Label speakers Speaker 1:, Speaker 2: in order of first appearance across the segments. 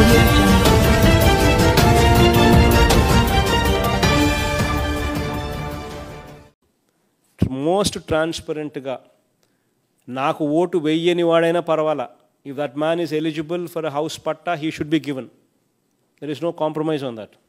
Speaker 1: Audio Jungle.
Speaker 2: Most ట్రాన్స్పరెంట్గా నాకు vote వెయ్యని వాడైనా పర్వాలా, if that man is eligible for a house patta he should be given. There is no compromise on that.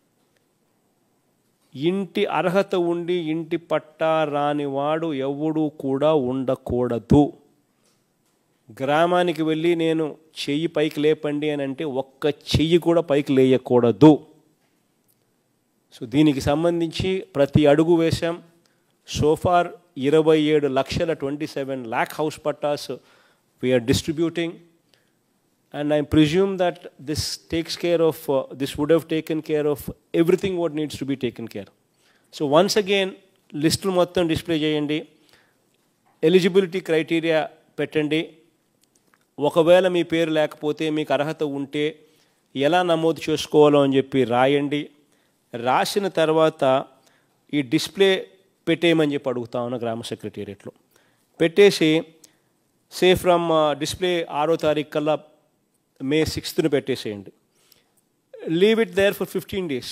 Speaker 2: ఇంటి అర్హత ఉండి ఇంటి పట్టా రానివాడు ఎవడూ కూడా ఉండకూడదు. గ్రామానికి వెళ్ళి నేను చెయ్యి పైకి లేపండి అని అంటే ఒక్క చెయ్యి కూడా పైకి లేయకూడదు. సో దీనికి సంబంధించి ప్రతి అడుగు వేశాం. సోఫార్ 27 లక్షల 27 lakh house pattas we are distributing, and I presume that this takes care of this would have taken care of everything what needs to be taken care. So once again list మొత్తం display చేయండి, eligibility criteria పెట్టండి. ఒకవేళ మీ పేరు లేకపోతే మీకు అర్హత ఉంటే ఎలా నమోదు చేసుకోవాలో అని చెప్పి రాయండి. రాసిన తర్వాత ఈ డిస్ప్లే పెట్టేయమని చెప్పి అడుగుతా ఉన్నా గ్రామ సెక్రటేరియట్లో. పెట్టేసి సే ఫ్రమ్ డిస్ప్లే 6వ తారీఖు కల్లా May 6th పెట్టేసేయండి. Leave it there for 15 days.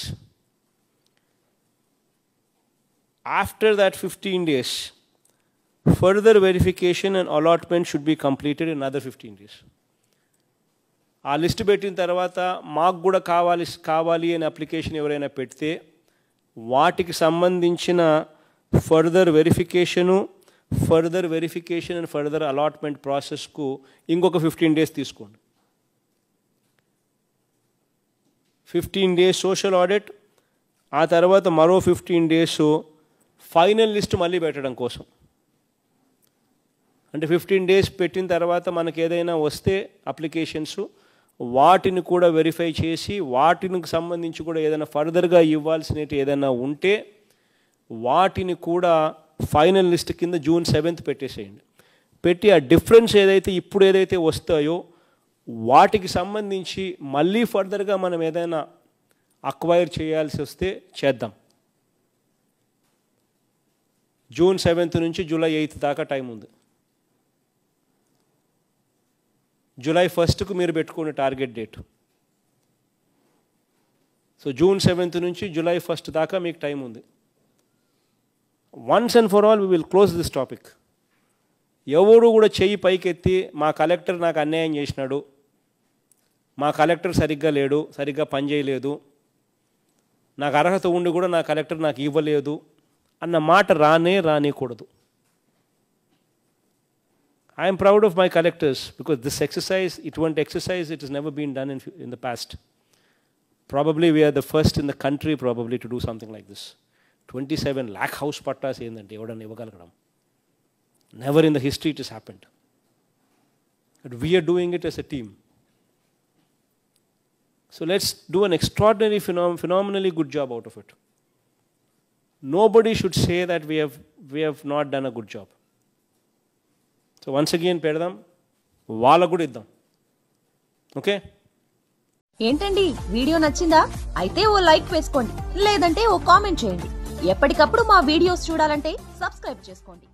Speaker 2: After that 15 days further verification and allotment should be completed in another 15 days. ఆ లిస్ట్ పెట్టిన తర్వాత మాకు కూడా కావాలి అని అప్లికేషన్ ఎవరైనా పెడితే వాటికి సంబంధించిన further verification and further allotment ప్రాసెస్కు ఇంకొక 15 days తీసుకోండి. 15 days సోషల్ ఆడిట్, ఆ తర్వాత మరో 15 days ఫైనల్ లిస్ట్ మళ్ళీ పెట్టడం కోసం. అంటే 15 days పెట్టిన తర్వాత మనకు ఏదైనా వస్తే అప్లికేషన్స్ వాటిని కూడా వెరిఫై చేసి వాటికి సంబంధించి కూడా ఏదైనా ఫర్దర్గా ఇవ్వాల్సినవి ఏదైనా ఉంటే వాటిని కూడా ఫైనల్ లిస్ట్ కింద June 7th పెట్టేసేయండి. పెట్టి ఆ డిఫరెన్స్ ఇప్పుడు ఏదైతే వస్తాయో వాటికి సంబంధించి మళ్ళీ ఫర్దర్గా మనం ఏదైనా అక్వైర్ చేయాల్సి వస్తే చేద్దాం. June 7th నుంచి July 8th దాకా టైం ఉంది. July 1st మీరు పెట్టుకునే target date. So June 7th నుంచి July 1st దాకా మీకు టైం ఉంది. Once and for all we will close this topic. ఎవరు కూడా చెయ్యి పైకెత్తి మా కలెక్టర్ నాకు అన్యాయం చేసినాడు, మా కలెక్టర్ సరిగ్గా లేడు, సరిగ్గా పనిచేయలేదు, నాకు అర్హత ఉండి కూడా నా కలెక్టర్ నాకు ఇవ్వలేదు అన్న మాట రానేకూడదు. I am proud of my collectors because this exercise, it has never been done in the past. Probably we are the first in the country probably to do something like this. 27 lakh house pattas ఏందంటే ఎవడన్నా ఇవ్వగలగడం. Never in the history it has happened. But we are doing it as a team. So let's do an extraordinary, phenomenally good job out of it. Nobody should say that we have not done a good job. So once again పెడదాం, వాళ్ళకు కూడా ఇద్దాం. Okay,
Speaker 3: ఏంటండి video నచ్చిందా? అయితే ఓ like వేసుకోండి, లేదంటే ఓ comment చేయండి. ఎప్పటికప్పుడు మా వీడియోస్ చూడాలంటే సబ్స్క్రైబ్ చేసుకోండి.